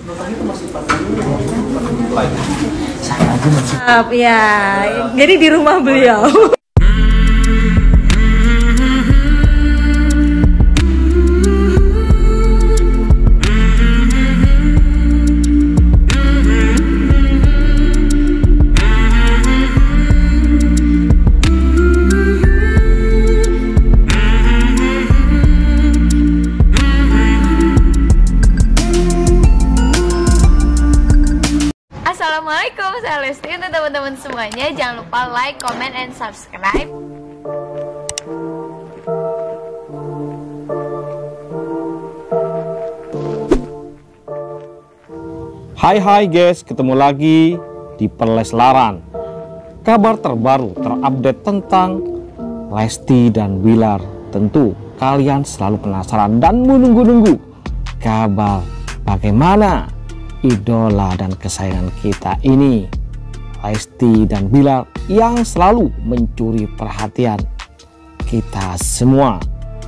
Ya, jadi di rumah beliau. Assalamualaikum, saya Lesti. Untuk teman-teman semuanya, jangan lupa like, comment, and subscribe. Hai guys, ketemu lagi di Perleslaran. Kabar terbaru terupdate tentang Lesti dan Bilar. Tentu kalian selalu penasaran dan menunggu-nunggu kabar bagaimana idola dan kesayangan kita ini, Lesti dan Bilar, yang selalu mencuri perhatian kita semua.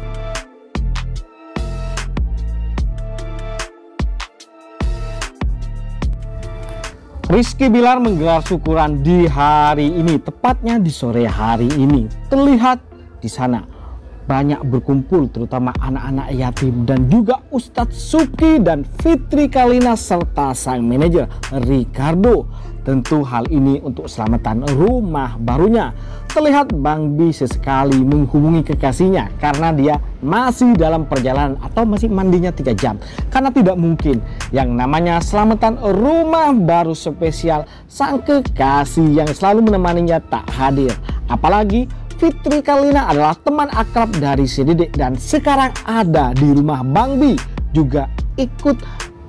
Rizky Bilar menggelar syukuran di hari ini, tepatnya di sore hari ini. Terlihat di sana banyak berkumpul, terutama anak-anak yatim dan juga Ustadz Subki dan Fitri Kalina serta sang manajer Ricardo. Tentu hal ini untuk selamatan rumah barunya. Terlihat Bang B sesekali menghubungi kekasihnya karena dia masih dalam perjalanan atau masih mandinya 3 jam. Karena tidak mungkin yang namanya selamatan rumah baru spesial sang kekasih yang selalu menemaninya tak hadir. Apalagi Fitri Kalina adalah teman akrab dari si Dedek dan sekarang ada di rumah Bang B, juga ikut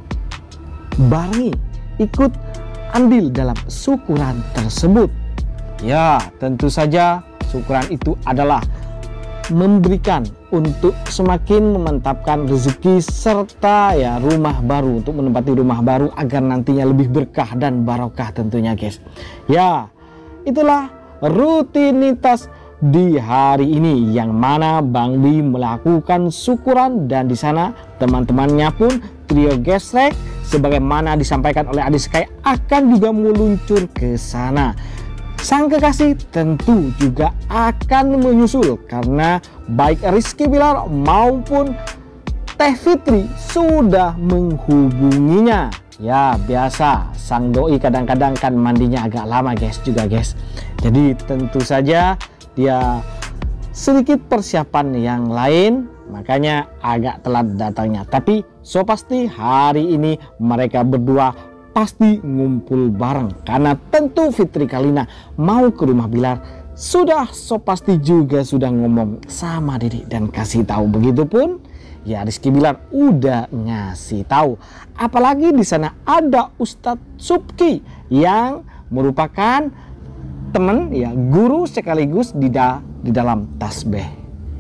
barengi, ikut andil dalam syukuran tersebut. Ya, tentu saja syukuran itu adalah memberikan untuk semakin memantapkan rezeki serta ya rumah baru, untuk menempati rumah baru agar nantinya lebih berkah dan barokah tentunya guys. Ya, itulah rutinitas di hari ini yang mana Bang B melakukan syukuran dan di sana teman-temannya pun trio gesrek sebagaimana disampaikan oleh Adik Sky akan juga meluncur ke sana. Sang kekasih tentu juga akan menyusul karena baik Rizky Bilar maupun Teh Fitri sudah menghubunginya. Ya biasa, sang doi kadang-kadang kan mandinya agak lama guys juga guys. Jadi tentu saja dia sedikit persiapan yang lain, makanya agak telat datangnya. Tapi so pasti hari ini mereka berdua pasti ngumpul bareng karena tentu Fitri Kalina mau ke rumah Bilar sudah so pasti juga sudah ngomong sama Dedek dan kasih tahu. Begitupun ya Rizky Bilar udah ngasih tahu. Apalagi di sana ada Ustadz Subki yang merupakan teman ya guru sekaligus di dalam tasbih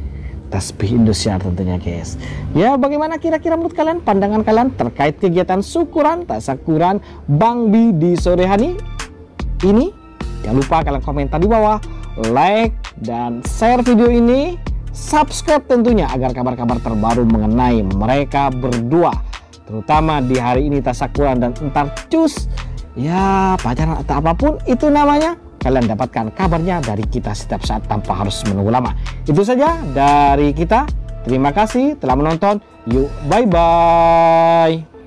Indosiar tentunya guys. Ya bagaimana kira-kira menurut kalian, pandangan kalian terkait kegiatan syukuran tasakuran Bang B di sore hari ini? Jangan lupa kalian komentar di bawah, like dan share video ini, subscribe tentunya agar kabar-kabar terbaru mengenai mereka berdua, terutama di hari ini tasakuran dan entar cus ya pacaran atau apapun itu namanya, kalian dapatkan kabarnya dari kita setiap saat tanpa harus menunggu lama. Itu saja dari kita. Terima kasih telah menonton. Yuk, bye-bye.